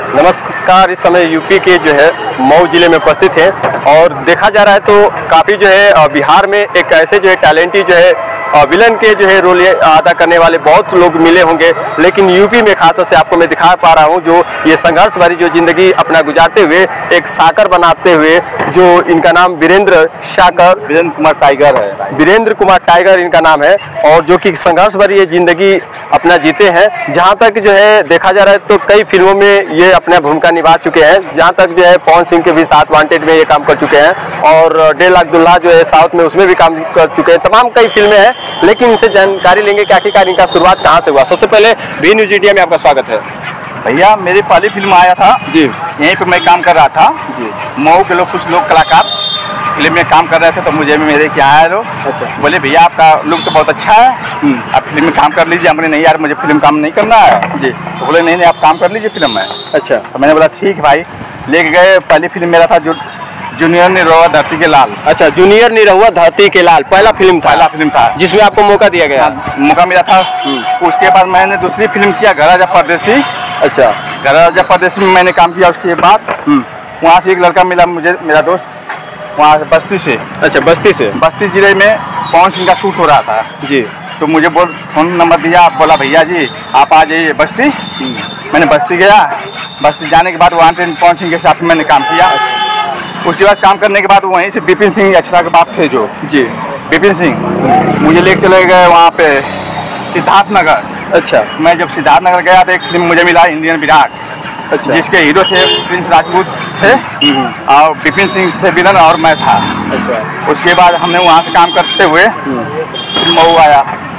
नमस्कार। इस समय यूपी के जो है मऊ जिले में उपस्थित है और देखा जा रहा है तो काफ़ी जो है बिहार में एक ऐसे जो है टैलेंटेड जो है विलन के जो है रोल अदा करने वाले बहुत लोग मिले होंगे, लेकिन यूपी में खासतौर से आपको मैं दिखा पा रहा हूं जो ये संघर्ष भरी जो ज़िंदगी अपना गुजारते हुए एक साकर बनाते हुए, जो इनका नाम वीरेंद्र कुमार टाइगर है। वीरेंद्र कुमार टाइगर इनका नाम है और जो कि संघर्ष भरी ये ज़िंदगी अपना जीते हैं। जहाँ तक जो है देखा जा रहा है तो कई फिल्मों में ये अपना भूमिका निभा चुके हैं। जहाँ तक जो है पवन सिंह के भी साथ वांटेड में ये काम कर चुके हैं और 1.5 लाख दुल्हा जो है साउथ में उसमें भी काम कर चुके हैं। तमाम कई फिल्में हैं, लेकिन इनसे जानकारी लेंगे कि आखिरकार इनका शुरुआत कहाँ से हुआ। सबसे पहले बी न्यूज़ इंडिया में आपका स्वागत है। भैया मेरी पहली फिल्म आया था जी, यहीं पे मैं काम कर रहा था जी। मऊ के लोग कुछ लोग कलाकार फिल्म में काम कर रहे थे तो मुझे भी मेरे क्या आया लोग बोले भैया आपका लुक तो बहुत अच्छा है, आप फिल्म में काम कर लीजिए। हमने नहीं यार मुझे फिल्म काम नहीं करना है जी। तो बोले नहीं आप काम कर लीजिए फिल्म में। अच्छा, तो मैंने बोला ठीक भाई। लेके गए। पहली फिल्म मेरा था जो जूनियर निरहुआ धरती के लाल। अच्छा, जूनियर निरहुआ धरती के लाल पहला फिल्म था जिसमें आपको मौका दिया गया। मौका मिला था। उसके बाद मैंने दूसरी फिल्म किया घर राजा परदेसी। अच्छा, घर राजा परदेसी में मैंने काम किया। उसके बाद वहाँ से एक लड़का मिला मुझे, मेरा दोस्त, वहाँ बस्ती से। अच्छा, बस्ती जिले में पवन सिंह का शूट हो रहा था जी। तो मुझे फोन नंबर दिया, बोला भैया जी आप आ जाइए बस्ती। मैंने बस्ती गया। बस्ती जाने के बाद वहाँ से पवन सिंह के साथ मैंने काम किया। उसके बाद काम करने के बाद वहीं से विपिन सिंह अक्षरा के बाप थे जो जी, विपिन सिंह मुझे लेके चले गए वहाँ पे सिद्धार्थनगर। अच्छा, मैं जब सिद्धार्थनगर गया तो एक फिल्म मुझे मिला इंडियन विराट। अच्छा, जिसके हीरो थे प्रिंस राजपूत थे और विपिन सिंह थे विलन और मैं था। अच्छा, उसके बाद हमने वहाँ से काम करते हुए मऊ आया।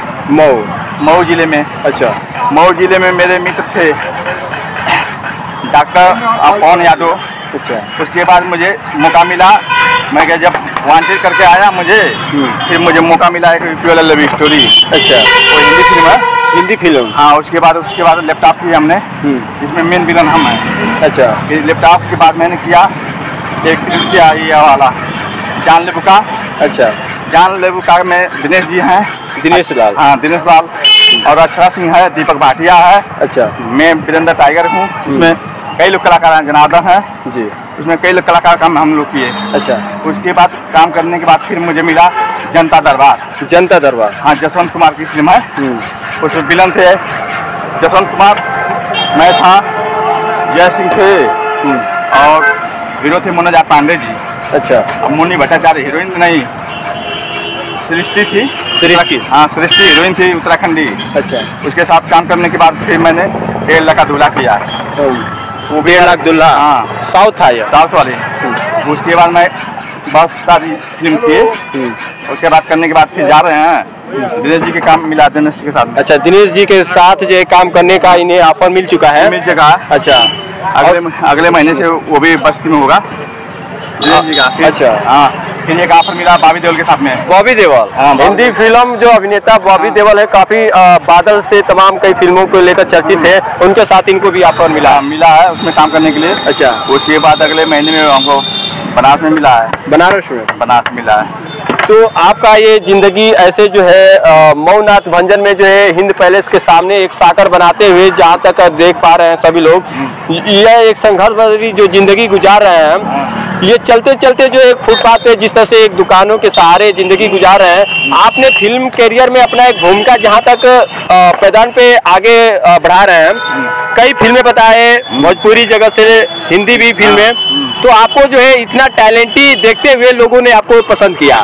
मऊ जिले में। अच्छा, मऊ जिले में मेरे मित्र थे डॉक्टर पवन यादव। अच्छा, उसके बाद मुझे मौका मिला। मैं जब वांटेड करके आया मुझे फिर मुझे मौका मिला एक यूपी लव स्टोरी। अच्छा, वो हिंदी फिल्म है। हिंदी फिल्म। हाँ, उसके बाद लैपटॉप की हमने जिसमें मेन विलन हम हैं। अच्छा, फिर लैपटॉप के बाद मैंने किया एक फिल्म किया ये वाला जान ले बुका। अच्छा, जान ले बुका में दिनेश जी हैं, दिनेश लाल। हाँ दिनेश लाल और अक्षरा सिंह है, दीपक भाटिया है। अच्छा, मैं वीरेंद्र टाइगर हूँ। उसमें कई लोग कलाकार हैं, जनार्दन है जी। उसमें कई लोग कलाकार काम हम लोग किए। अच्छा, उसके बाद काम करने के बाद फिर मुझे मिला जनता दरबार। हाँ, जसवंत कुमार की फिल्म है। उसमें विलन थे जसवंत कुमार, मैं था, जय सिंह थे और हीरो थे मनोज पांडे जी। अच्छा, अब मुन्नी भट्टाचार्य हीरोइन नहीं, सृष्टि थी। हाँ, सृष्टि हीरोइन थी उत्तराखंडी। अच्छा, उसके साथ काम करने के बाद फिर मैंने 1.5 लाख का दूल्हा किया। वो 1.5 लाख दुल्हा। हाँ, साउथ वाले। उसके बाद मैं बहुत सारी फिल्म किए। उसके बाद करने के बाद फिर जा रहे हैं दिनेश जी के काम मिला दिनेश के साथ। अच्छा, दिनेश जी के साथ जो काम करने का इन्हें ऑफर मिल चुका है। अच्छा, अगले महीने से वो भी बस्ती में होगा दिनेश जी का। अच्छा, हाँ, फिर एक ऑफर मिला बॉबी देओल के साथ में। बॉबी देओल। हाँ, हिंदी फिल्म जो अभिनेता बॉबी देओल है, काफी बादल से तमाम कई फिल्मों को लेकर चर्चित है, उनके साथ इनको भी ऑफर मिला है उसमें काम करने के लिए। अच्छा, उसके बाद अगले महीने में हमको बनारस में मिला है। बनारस मिला है। तो आपका ये जिंदगी ऐसे जो है मऊ नाथ भंजन में जो है हिंद पैलेस के सामने एक साकर बनाते हुए, जहाँ तक देख पा रहे हैं सभी लोग, यह एक संघर्ष भरी जो जिंदगी गुजार रहे हैं। ये चलते चलते जो एक फुटपाथ पे जिस तरह से एक दुकानों के सहारे जिंदगी गुजार रहे हैं, आपने फिल्म कैरियर में अपना एक भूमिका जहाँ तक पैदान पे आगे बढ़ा रहे हैं। कई फिल्में बताए, भोजपुरी जगत से हिंदी भी फिल्में, तो आपको जो है इतना टैलेंटी देखते हुए लोगों ने आपको पसंद किया।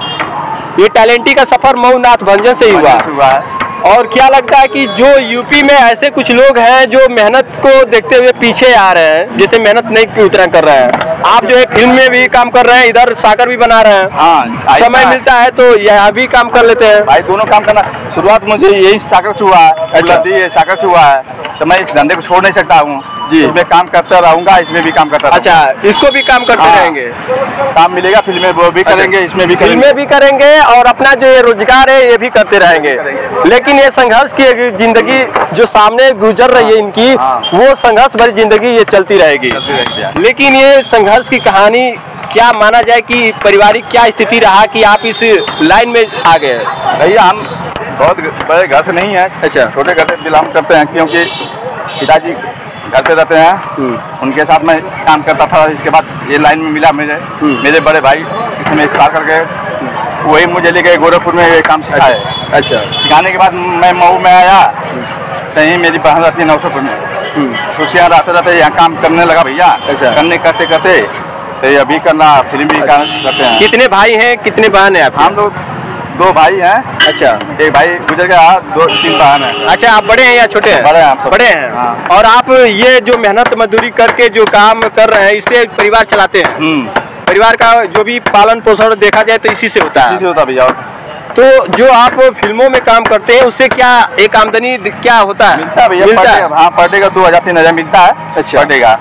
ये टैलेंटी का सफर मऊ नाथ भंजन से ही हुआ है। और क्या लगता है कि जो यूपी में ऐसे कुछ लोग हैं जो मेहनत को देखते हुए पीछे आ रहे हैं, जैसे मेहनत नहीं उतना कर रहे हैं, आप जो है फिल्म में भी काम कर रहे हैं, इधर साकर भी बना रहे हैं। हाँ, समय मिलता है तो यहाँ भी काम कर लेते हैं। भाई दोनों काम करना। शुरुआत मुझे यही साकर से हुआ है। अच्छा, साकर से हुआ है तो मैं इस धंधे को छोड़ नहीं सकता हूँ जी। इसमें काम करता रहूँगा, इसमें भी काम करता रहूँगा। अच्छा, इसको भी काम करते रहेंगे। काम मिलेगा, फिल्में वो भी करेंगे, इसमें भी फिल्में भी करेंगे और अपना जो ये रोजगार है ये भी करते रहेंगे। लेकिन ये संघर्ष की जिंदगी जो सामने गुजर रही है इनकी, वो संघर्ष भरी जिंदगी ये चलती रहेगी। लेकिन ये संघर्ष की कहानी क्या माना जाए कि पारिवारिक क्या स्थिति रहा कि आप इस लाइन में आ गए? भैया हम बहुत बड़े घर से नहीं है। अच्छा, छोटे घर से बिलोंग करते हैं क्योंकि पिताजी घर पे रहते हैं, उनके साथ मैं काम करता था। इसके बाद ये लाइन में मिला मेरे बड़े भाई, इसमें स्टार्ट करके वही मुझे लेके गोरखपुर में ये काम सिखाए। अच्छा। सिखाने के बाद मैं मऊ में आया, कहीं मेरी बहन रहती है नौसरपुर में, तो उसके यहाँ रहते यहाँ काम करने लगा भैया। अच्छा। करने करते करते तो ये अभी करना फिल्म भी करते हैं। कितने भाई हैं, कितने बहन हैं आप? हम लोग 2 भाई हैं। अच्छा। एक भाई गुजर गया, 2-3 बहन हैं। अच्छा, आप बड़े हैं या छोटे हैं? बड़े हैं आप सब। बड़े हैं। हाँ। और आप ये जो मेहनत मजदूरी करके जो काम कर रहे हैं, इससे परिवार चलाते हैं? परिवार का जो भी पालन पोषण देखा जाए तो इसी से होता है। इसी से होता भैया। तो जो आप फिल्मों में काम करते हैं उससे क्या एक आमदनी क्या होता है? मिलता है भैया। हाँ, पर डे का 2000-3000 मिलता है। अच्छा। पर डे का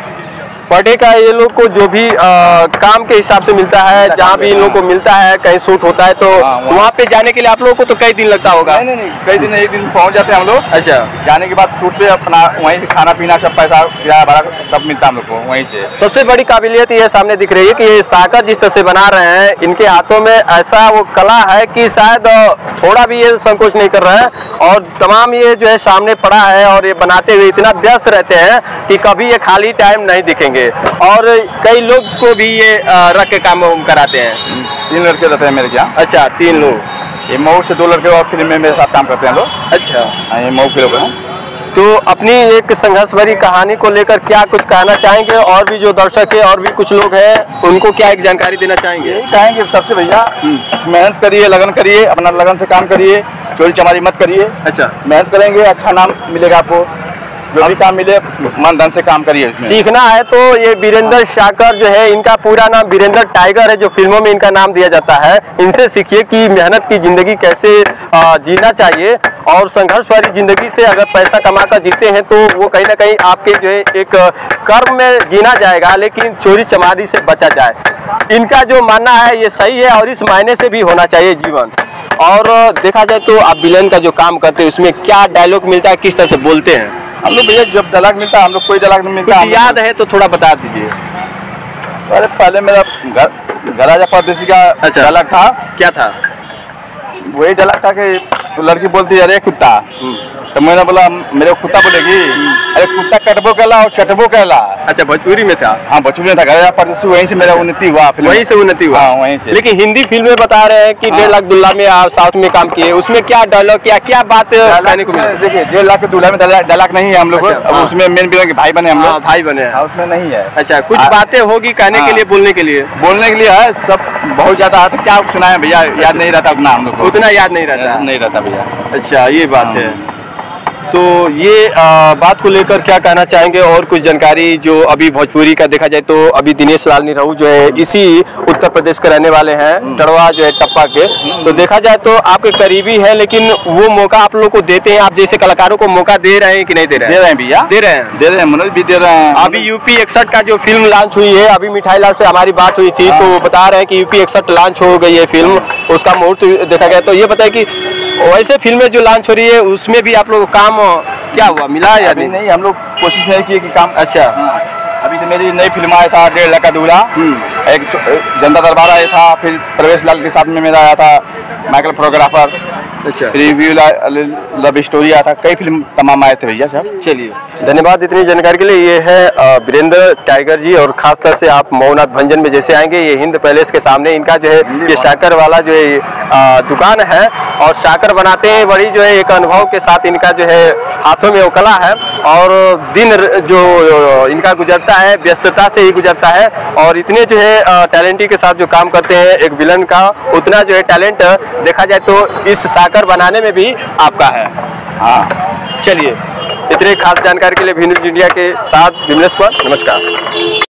ये लोग को जो भी काम के हिसाब से मिलता है, जहाँ भी इन लोग को मिलता है, कहीं शूट होता है तो वहाँ पे जाने के लिए आप लोगों को तो कई दिन लगता होगा? नहीं, कई दिन, एक दिन पहुँच जाते हैं हम लोग। अच्छा। जाने के बाद शूट पे अपना वहीं से खाना पीना सब पैसा किराया भाड़ा सब मिलता है हम लोग को वहीं से। सबसे बड़ी काबिलियत ये सामने दिख रही है कि ये साकर जिस तरह से बना रहे हैं, इनके हाथों में ऐसा वो कला है कि शायद थोड़ा भी ये संकोच नहीं कर रहे हैं और तमाम ये जो है सामने पड़ा है और ये बनाते हुए इतना व्यस्त रहते हैं कि कभी ये खाली टाइम नहीं दिखेंगे। और कई लोग को भी ये रख के काम कराते हैं। 3 लड़के रहते हैं मेरे यहाँ। अच्छा, 3 लोग। ये मऊ से 2 लड़के और फिल्म में मेरे साथ काम करते हैं लोग। अच्छा। हाँ, ये मऊ के लोग हैं। तो अपनी एक संघर्ष भरी कहानी को लेकर क्या कुछ कहना चाहेंगे? और भी जो दर्शक है और भी कुछ लोग हैं उनको क्या एक जानकारी देना चाहेंगे? यही कहेंगे सबसे भैया, मेहनत करिए, लगन करिए, अपना लगन से काम करिए, चोरी चमारी मत करिए। अच्छा। मेहनत करेंगे अच्छा नाम मिलेगा आपको, जो भी काम मिले मन धन से काम करिए। सीखना है तो ये वीरेंद्र शाकर जो है, इनका पूरा नाम वीरेंद्र टाइगर है, जो फिल्मों में इनका नाम दिया जाता है। इनसे सीखिए कि मेहनत की जिंदगी कैसे जीना चाहिए और संघर्ष वाली जिंदगी से अगर पैसा कमाकर जीते हैं तो वो कहीं ना कहीं आपके जो है एक कर्म में गिना जाएगा, लेकिन चोरी चमारी से बचा जाए। इनका जो मानना है ये सही है और इस मायने से भी होना चाहिए जीवन। और देखा जाए तो आप विलन का जो काम करते हैं उसमें क्या डायलॉग मिलता है, किस तरह से बोलते हैं? हम लोग भैया जब डायलॉग मिलता है, हम लोग कोई डायलॉग नहीं मिलता। कुछ याद है तो थोड़ा बता दीजिए। अरे पहले मेरा गराजा परदेसी का डायलॉग था। क्या था? वही डायलॉग था कि तो लड़की बोलती है अरे कुत्ता, तो मैंने बोला मेरे को कुत्ता बोलेगी, अरे कुत्ता कटबो कहला और चटबो कहला। अच्छा, भोजपुरी में था? हाँ, भोजपुरी में था। गराजा परदेसी, वहीं से मेरा उन्नति हुआ। वहीं से उन्नति हुआ? हाँ, वहीं से। लेकिन हिंदी फिल्म में बता रहे हैं कि 1.5 लाख दूल्हा में आप साउथ में काम किए, उसमें क्या डायलॉग, क्या बात कहने को मिला? देखिए 1.5 लाख के दूल्हा में डायलॉग नहीं है हम लोग। उसमें मेन विलन के भाई बने हम लोग। भाई बने हैं उसमें नहीं है। अच्छा, कुछ बातें होगी कहने के लिए, बोलने के लिए है सब बहुत ज्यादा। क्या सुनाए भैया, याद नहीं रहता उतना हम लोग को। उतना याद नहीं रहता भैया। अच्छा, ये बात है। तो ये बात को लेकर क्या कहना चाहेंगे? और कुछ जानकारी जो अभी भोजपुरी का देखा जाए तो अभी दिनेश लाल निरहू जो है इसी उत्तर प्रदेश के रहने वाले हैं, टड़वा जो है टप्पा के। तो देखा जाए तो आपके करीबी है, लेकिन वो मौका आप लोग को देते हैं? आप जैसे कलाकारों को मौका दे रहे हैं कि नहीं दे रहे हैं? दे रहे हैं भैया, दे रहे हैं। मनोज भी दे रहे हैं। अभी यूपी 61 का जो फिल्म लॉन्च हुई है, अभी मिठाई लाल से हमारी बात हुई थी तो वो बता रहे हैं कि यूपी 61 लॉन्च हो गई है फिल्म, उसका मुहूर्त देखा गया। तो ये बताए कि वैसे फिल्में जो लॉन्च हो रही है उसमें भी आप लोग काम क्या हुआ, मिला या नहीं? हम लोग कोशिश नहीं किए कि काम। अच्छा। अभी तो मेरी नई फिल्म आया था 1.5 लाख का दूल्हा, एक जनता दरबार आया था, फिर प्रवेश लाल के साथ में मेरा आया था माइकल फोटोग्राफर। अच्छा। रिव्यू लव स्टोरी आया था, कई फिल्म तमाम आए थे भैया सब। चलिए, धन्यवाद इतनी जानकारी के लिए। ये है वीरेंद्र टाइगर जी। और खास तौर से आप मऊनाथ भंजन में जैसे आएंगे, ये हिंद पैलेस के सामने इनका जो है ये शाकर वाला जो है दुकान है और शाकर बनाते हैं। बड़ी जो है एक अनुभव के साथ इनका जो है हाथों में वो कला है और दिन जो इनका गुजरता है व्यस्तता से ही गुजरता है। और इतने जो है टैलेंटी के साथ जो काम करते हैं एक विलन का, उतना जो है टैलेंट देखा जाए तो इस साकर बनाने में भी आपका है। हाँ, चलिए, इतने खास जानकारी के लिए भी न्यूज़ इंडिया के साथ विमलेश कुमार, नमस्कार।